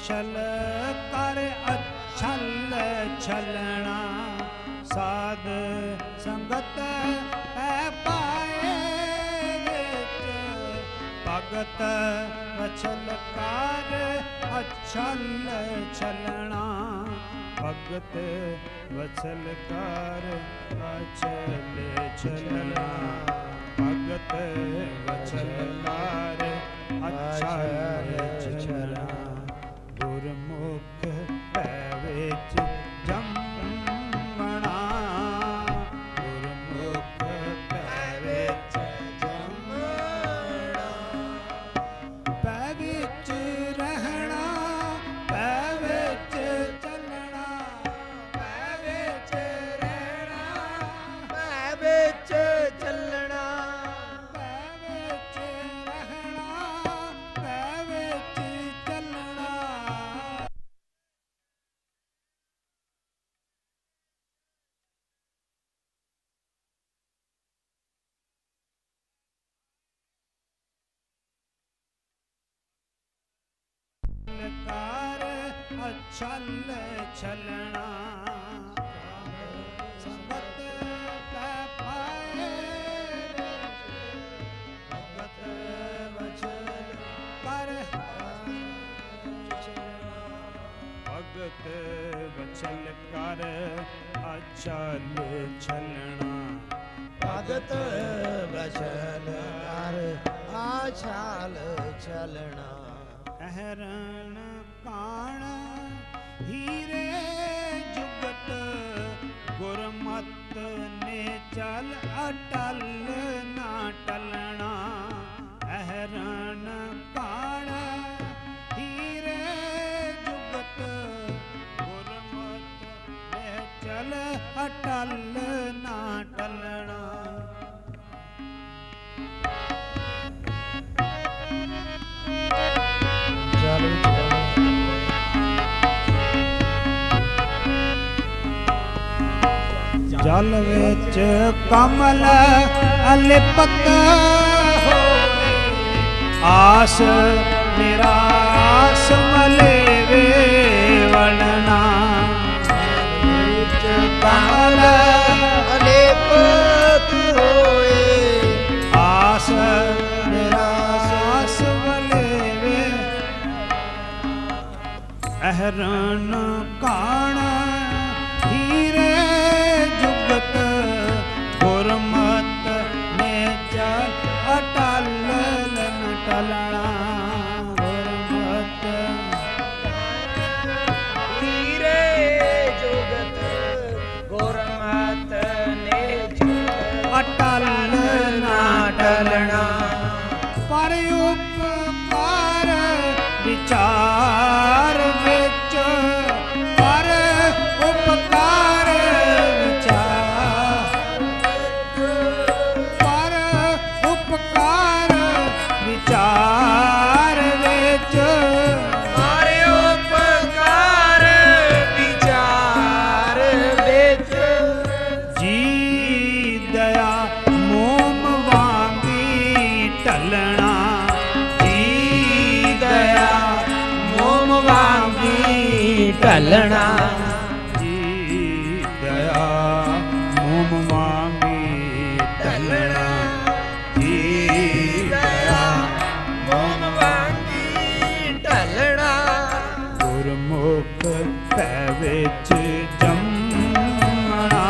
वछल कर अछल छलना साध संगत पै पाए विच भगत वछल कर अछल छलना भगत वछल कर अछल छलना भगत वछल कर अछल छलना गुरमुख पै विच जम्मना गुरमुख पै विच जम्मना पै विच रहना पै विच चलना पै विच रहना पै विच चलना पै विच रहना पै विच चलना कर अछल छलना संगत पै पाए भगत वछल कर भगत वछल कर अछल छलना भगत वछल कर आछाल छलना अहरण काण हीरे जुगत गुरमत ने चल अटल ना टलना अहरण काण हीरे जुगत गुरमत ने चल अटल ना टलना जल विच कमल अलिपत होवे आस निरास मलेवे वलना कमल अलिपत होए आस निरास मलेवे अहरण काण हीरे जुगत गुरमत ने चल अटल न टलना गुरमत हीरे जुगत गुरमत ने अटल न टलना पर उपकार विचार विच पर उपकार विचार पर उपकार विचार विच पर उपकार विचार विच जी दया मोम वांगी टलना जी दया मोम वांगी टलना जी दया मोम वांगी टलना जी दया मोम वांगी टलना गुरमुख पै विच जम्मना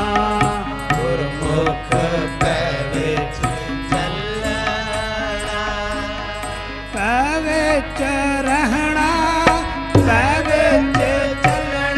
गुरमुख पै विच चलना पै विच रहना पै विच चलना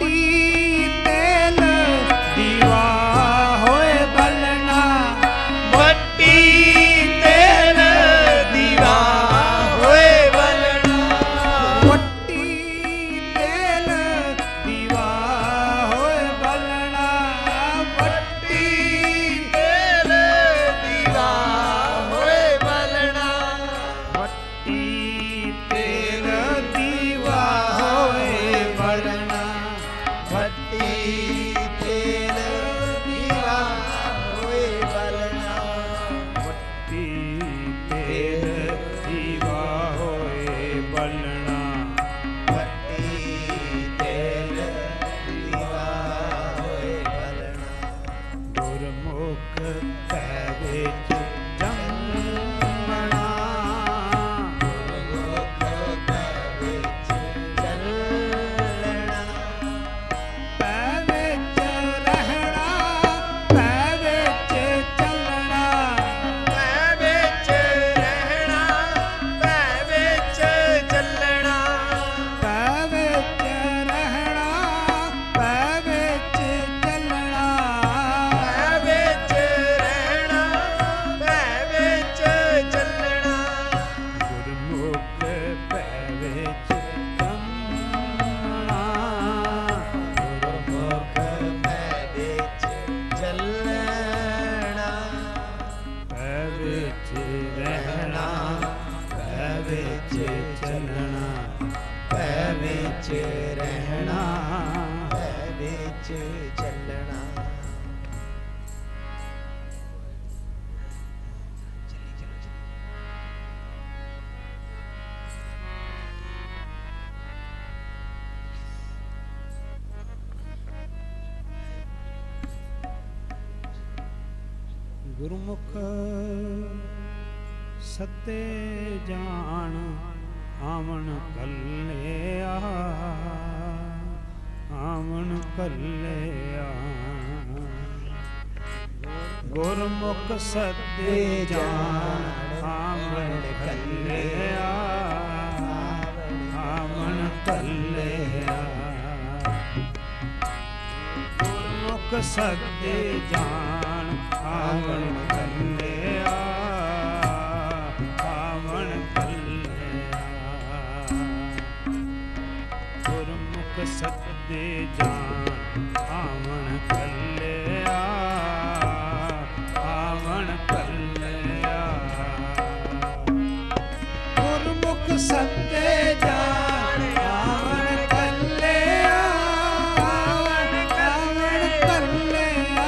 तेल दीवा होए बलना मट्टी तेल दीवा होए बलना मट्टी तेल दीवा होए बलना मट्टी तेल दीवा होए बलना मट्टी तेल दीवा होए बलना मट्टी तेल दीवा होए बलना मट्टी तेल दीवा होए बलना मट्टी तेल दीवा होए बलना गुरमुख पै विच जंमना गुरमुख पै विच ਚੱਲਣਾ पै विच रहना पै विच चलना ਪੈ ਵਿੱਚ ਰਹਿਣਾ ਪੈ ਵਿੱਚ ਚੱਲਣਾ पै विच रहना पै विच चलना ਪੈ ਵਿੱਚ ਰਹਿਣਾ ਪੈ ਵਿੱਚ ਚੱਲਣਾ ਗੁਰਮੁਖ ਪੈ ਵਿਚ ਜੰਮਣਾ ਗੁਰਮੁਖ ਪੈ ਵਿੱਚ ਚੱਲਣਾ ਪੈ ਵਿਚ ਰਹਿਣਾ ਪੈ ਵਿਚ ਚੱਲਣਾ ਪੈ ਵਿੱਚ ਰਹਿਣਾ ਰਹਿਣਾ ਪੈ ਵਿੱਚ ਚੱਲਣਾ ਚਲੀ ਚਲੋ ਚਲੀ ਗੁਰਮੁਖ ਸਤੇ ਜਾਣ ਆਵਣ ਕੱਲਿਆ ਆਵਣ ਕੱਲਿਆ ਗੁਰਮੁਖ ਸਤੇ ਜਾਣ ਆਵਣ ਕੱਲਿਆ ਆਵਣ ਕੱਲਿਆ ਗੁਰਮੁਖ ਸਤੇ ਜਾਣ ਆਵਣ ਕੱਲਿਆ ਆਵਣ ਕੱਲਿਆ ਗੁਰਮੁਖ ਸਤੇ ਜਾਣ ਆਵਣ ਕੱਲਿਆ ਆਵਣ ਕੱਲਿਆ ਗੁਰਮੁਖ ਸਤੇ ਜਾਣ ਆਵਣ ਕੱਲਿਆ ਆਵਣ ਕੱਲਿਆ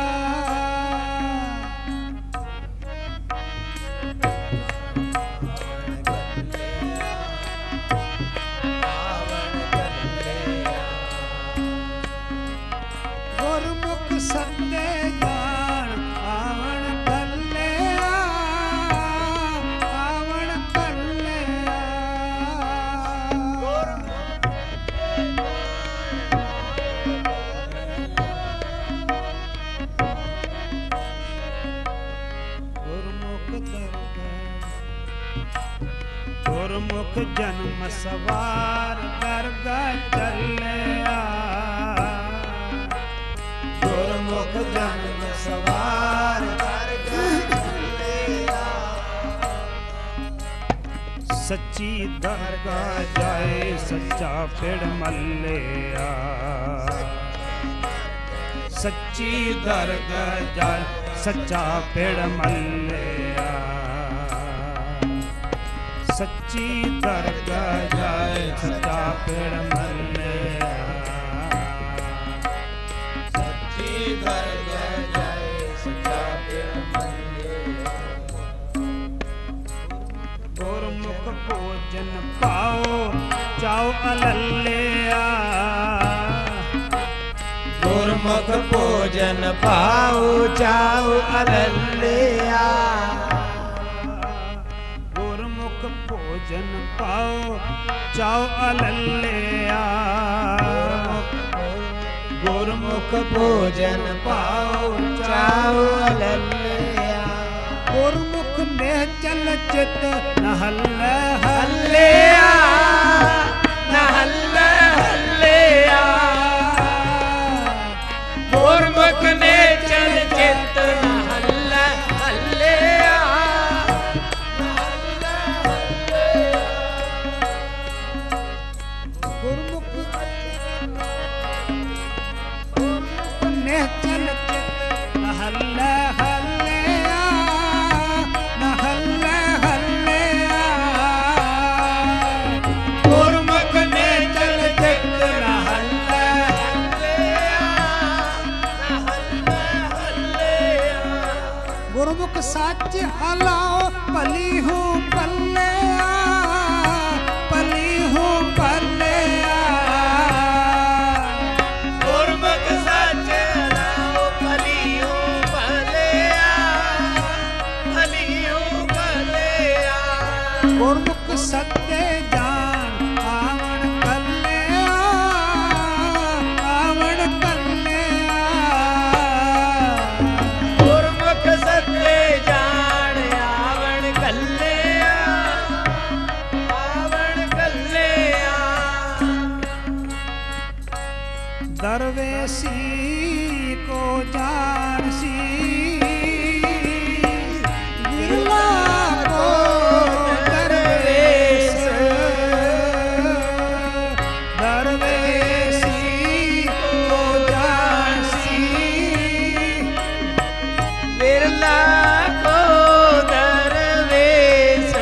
ਗੁਰਮੁਖ ਸਤੇ ਜਾਣ ਆਵਣ ਕੱਲਿਆ ਆਵਣ ਕੱਲਿਆ ਗੁਰਮੁਖ ਦਰਗਾਹ ਗੁਰਮੁਖ ਜਨਮ ਸਵਾਰ ਦਰਗਾਹ ਚੱਲਿਆ ਗੁਰਮੁਖ ਜਨਮ ਸਵਾਰ ਸੱਚੀ ਦਰਗਾਹ ਜਾਏ ਸੱਚਾ ਪਿੜ ਮੱਲਿਆ ਸੱਚੀ ਦਰਗਾਹ ਜਾਏ ਸੱਚਾ ਪਿੜ ਮੱਲਿਆ ਸੱਚੀ ਦਰਗਾਹ ਜਾਏ ਸੱਚਾ ਪਿੜ ਮੱਲਿਆ ਸੱਚੀ ਦਰਗਾਹ ਜਾਏ ਸੱਚਾ ਪਿੜ ਮੱਲਿਆ ਗੁਰਮੁਖ ਭੋਜਨ ਪਾਓ ਚਾਉ ਅਲੱਲਿਆ ਗੁਰਮੁਖ ਭੋਜਨ ਪਾਉ ਚਾਉ ਅਲੱਲਿਆ ਗੁਰਮੁਖ ਭੋਜਨ ਪਾਓ ਚਾਉ ਅਲੱਲਿਆ ਗੁਰਮੁਖ ਭੋਜਨ ਪਾਉ ਚਾਉ ਅਲੱਲਿਆ ਗੁਰਮੁਖ ਨੇ ਚਲ ਚਿਤ ਨਹੱਲੇ ਹੱਲਿਆ ਨਹੱਲੇ ਹੱਲਿਆ ਗੁਰਮੁਖ ਸੱਚੇ ਜਾਣ ਆਵਣ ਕੱਲਿਆ ਆਵਣ ਕੱਲਿਆ ਗੁਰਮੁਖ ਸੱਚੇ ਜਾਣ ਆਵਣ ਕੱਲਿਆ ਆਵਣ ਕੱਲਿਆ ਦਰਵੇਸੀ ਕੋ ਜਾਣ ਸੀ ਵਿਰਲਾ ਕੋ ਦਰਵੇਸ ਦਰਵੇਸੀ ਕੋ ਜਾਣ ਸੀ ਵਿਰਲਾ ਕੋ ਦਰਵੇਸ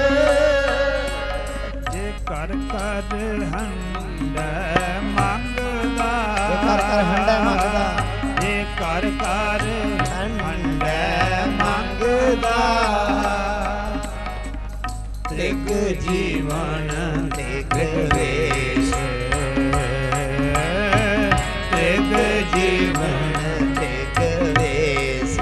ਜੇ ਕਰ ਕਰ ਹੰਡਾ ਮੰਗਦਾ ਕਰ ਕਰ ਹੰਡਾ ਮੰਗਦਾ ਜੇ ਕਰ ਕਰ ਹੰਡਾ ਮੰਗਦਾ ਤਿਗ ਜੀਵਨ ਤਿਗ ਵੇਸ਼ ਤਿਗ ਜੀਵਨ ਤਿਗ ਵੇਸ਼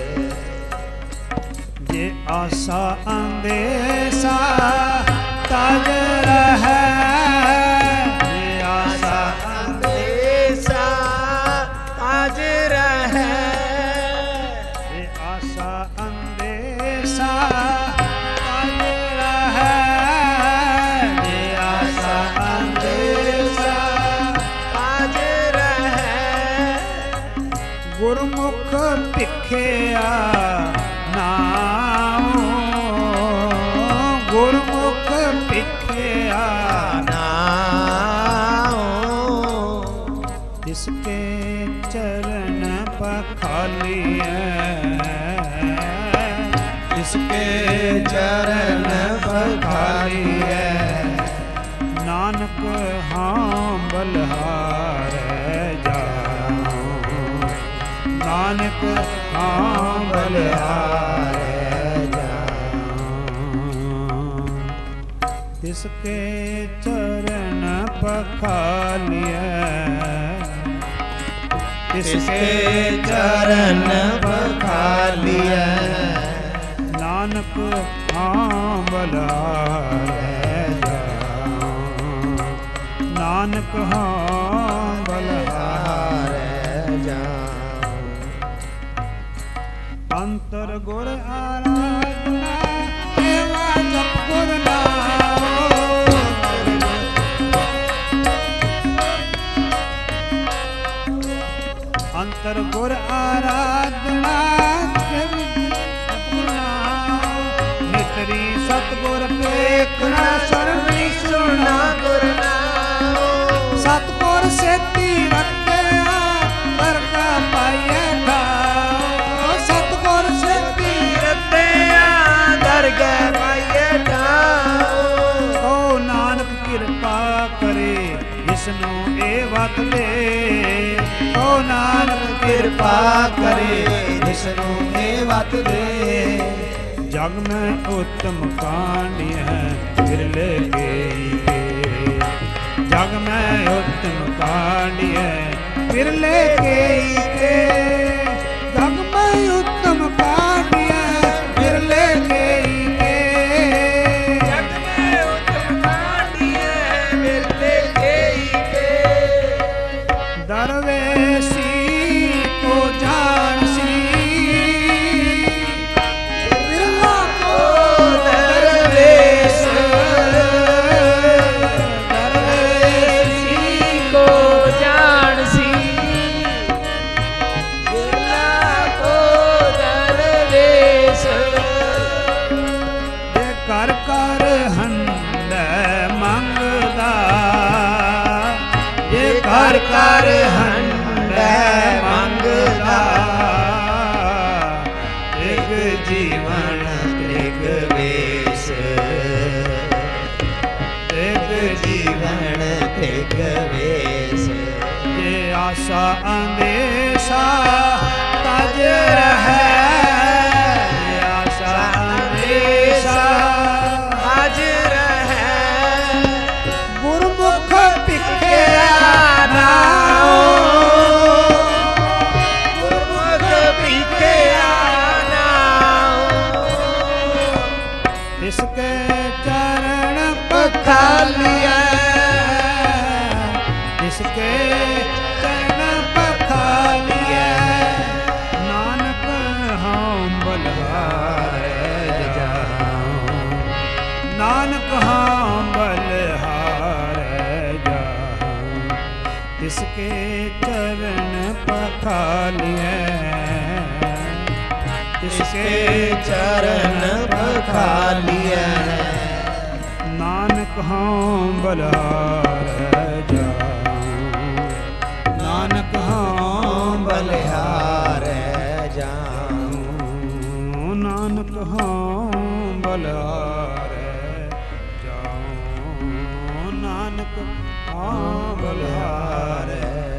ਜੇ ਆਸਾ ਅੰਦੇਸਾ ਤਜ ਰਹੈ ਜੇ ਆਸਾ ਅੰਦੇਸਾ ਤਜ ਰਹੈ ਜੇ ਆਸਾ ਅੰਦੇਸਾ ਤਜ ਰਹੈ ਜੇ ਆਸਾ ਅੰਦੇਸਾ ਤਜ ਰਹੈ ਗੁਰਮੁਖ ਭਿਖਿਆ ਨਾਮ ਗੁਰਮੁਖ ਭਿਖਿਆ ਨਾਉ ਤਿਸਕੇ ਚਰਨ ਪਖਾਲੀਐ ਤਿਸਕੇ ਚਰਨ ਪਖਾਲੀਐ ਨਾਨਕ ਹਾਂ ਬਲਹਾਰੈ ਜਾਉ ਨਾਨਕ ਹਾਂ ਬਲਹਾਰੈ ਜਾਉ ਤਿਸਕੇ ਚਰਨ ਪਖਾਲੀਐ ਤਿਸਕੇ ਚਰਨ ਪਖਾਲੀਐ ਨਾਨਕ ਹਾਂ ਬਲਹਾਰੈ ਜਾਉ ਨਾਨਕ ਹਾਂ ਬਲਹਾਰੈ ਜਾਉ ਅੰਤਰ ਗੁਰ ਆਰਾਧਨਾ ਸੇਵਾ ਜਪ ਗੁਰ ਨਾਮ ਅੰਤਰ ਗੁਰ ਆਰਾਧਨਾ ਸੇਵਾ ਜਪ ਗੁਰ ਨਾਮ ਨਿਤਰੀ ਸਤਿਗੁਰ ਵੇਖਣਾ ਸਰਵੀ ਸੁਣਾ ਗੁਰ ਨਾਮ ਸਤਿਗੁਰ ਸੇਤੀ ਰੱਖਿਆ ਵਰਗਾ ਪਾਈਐ ਠਾਉ ਸਤਿਗੁਰ ਸੇਤੀ ਰਤਿਆ ਦਰਗਹਿ ਪਾਈਐ ਠਾਉ ਓ ਨਾਨਕ ਕਿਰਪਾ ਕਰੇ ਜਿਸਨੂੰ ਇਹ ਵਤ ਦੇ ਓ ਨਾਨਕ ਕਿਰਪਾ ਕਰੇ ਜਿਸਨੂੰ ਇਹ ਵਤ ਦੇ ਜਗ ਮੈਂ ਉਤਮ ਕਾਂਡਿਐ ਵਿਰਲੇ ਗਈ ਜਗ ਮੈਂ ਉਤਮ ਕਾਂਡਿਐ ਵਿਰਲੇ ਗਈ ਕੇ ਜਗ ਮੈਂ ਉਤਮ ਕਾਂਡਿਐ ਵਿਰਲੇ ਗਈ ਕੇ ਜਗ ਮੈਂ ਉਤਮ ਕਾਂਡੀਐ ਵਿਰਲੇ ਗਈ ਕੇ ਦਰਵੇਸੀ ਕੋ ਜਾਣ ਸੀ ਵਿਰਲਾ ਕੋ ਦਰਵੇਸ਼ ਦਰਵੇਸ਼ੀ ਕੋ ਜਾਣ ਸੀ ਵਿਰਲਾ ਕੋ ਦਰਵੇਸ਼ ਜੇ ਕਰ ਕਰ ਹੰਡੈ ਮੰਗਦਾ ਜੇ ਕਰ ਕਰ ਹੰਡੈ ਮੰਗਦਾ ਤਿਗ ਜੀਵਨ ਤਿਗ ਵੇਸ਼ ਤਿਗ ਜੀਵਨ ਤਿਗ ਵੇਸ਼ ਜੇ ਆਸਾ ਅੰਦੇਸ਼ਾ ਤਜ ਰਹੈ ਜੇ ਆਸਾ ਅੰਦੇਸ਼ਾ ਅਜ ਰਹੈ ਗੁਰਮੁਖ ਭਿਖਿਆ ਨਾਉ ਗੁਰਮੁਖ ਭਿਖਿਆ ਨਾਉ जिसके चरण पखालिए, जिसके चरण पखालिए, नानक हम बलिहारे जाऊं, नानक हम बलिहारे जाऊं, जिसके चरण पखालिए, जिसके चरण पखालिए, नानक हम बलिहारे जाऊं, नानक हम बलिहारे जाऊं, नानक हम बलिहारे जाऊं, नानक हम बलिहारे